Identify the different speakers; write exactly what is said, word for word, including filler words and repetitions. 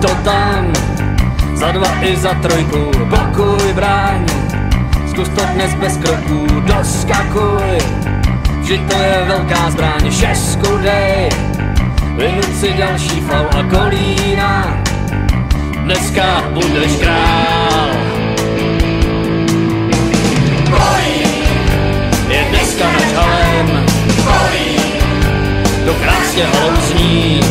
Speaker 1: to tam, za dva i za trojku, blokuj bráň, zkus to dnes bez kroků, doskakuj, vždyť to je velká zbraň, šestku dej, vynuť si další faul a kolína, dneska budeš král. Je dneska nad halem, to krásně hlouzní,